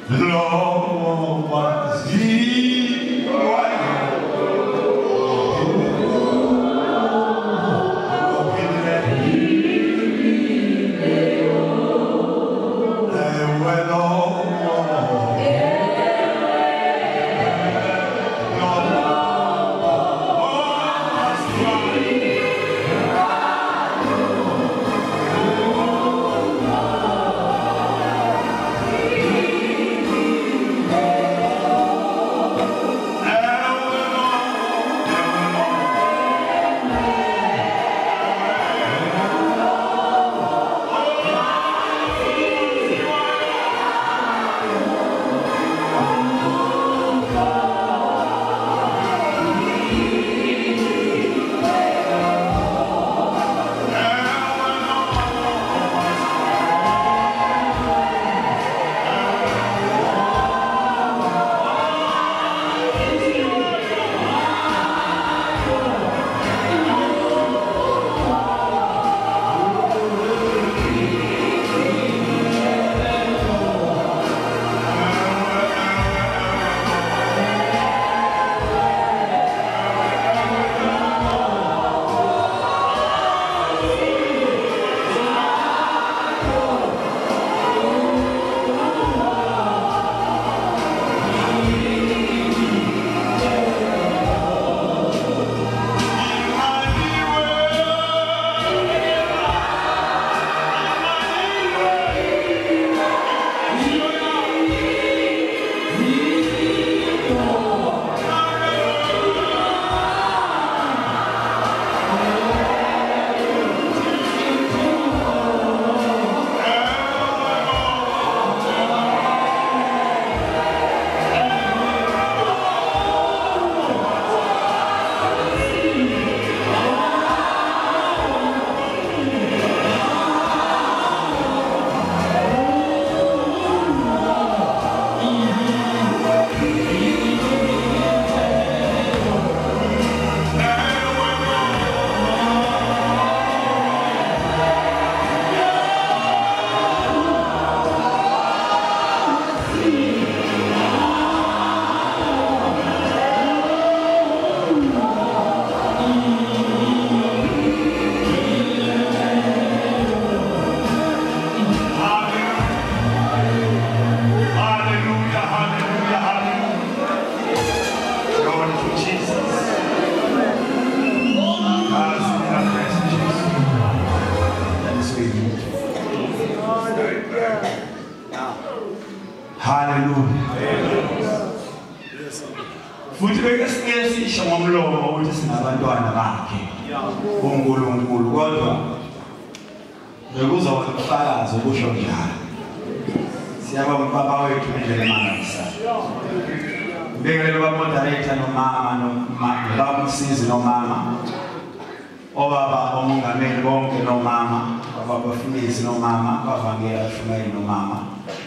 Futhi beke sisho ngomlomo ukuthi sinabantwana bakhe uNkulunkulu kodwa bekuzoba ubufakazi okusho njalo. Siyabonga baba wethu ngendlela emangalisayo. Ngibekele bamoderate nomama babamsizi nomama. Obaba omongameli bonke nomama, baba bafundisi nomama, bavangela shumayeli nomama.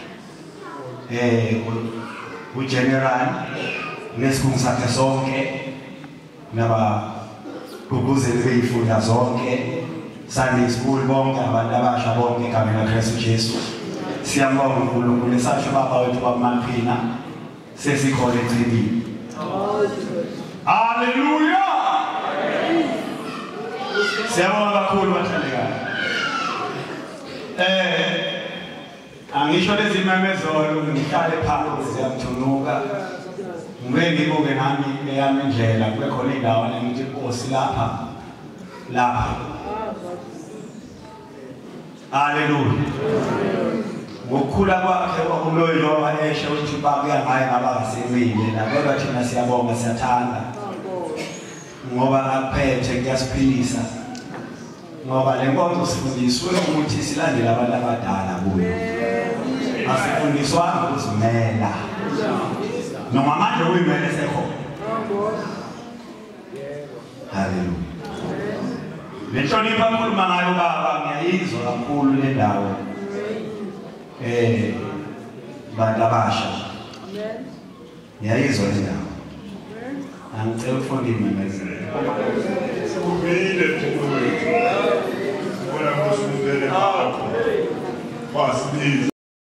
Ugeneral nesikhungo sakhe sonke naba guguzeli beyifunda zonke Sunday school bonke abantu abasha bonke egameni likaKristu Jesu. Siyambonga uNkulunkulu esasho baba wethu baMaphina sesikhona eChibini. Hallelujah. Siyabonga kakhulu bathandekayo. Angisho lezi memezolo ngihlale phansi ziyamthunuka. Ngibe ngibuke nami eyami indlela kube khona indawo engithi Nkosi lapha. Hallelujah. Ngokukhula kwakhe okuloyo esho ukuthi babuya ngaye ngabasemile nakodwa thina siyabonga siyathanda. Ngoba akuphethe kuyasiphilisa. Ngoba le nkonzo sifundiswe ukuthi silandele abantu abadala kuyo. Asifundiswa ukuzimela. Noma manje uyimele sekhona. Hallelujah. Lehlonipha ukhuluma ngayo baba ngiyayizwa kakhulu le ndawo. Bantu abasha. Amen. Ngiyayizwa le ndawo. Angicela ufunda imemezelo. Ubile tuwe. Bona ngosungele bakho. Wasibiza.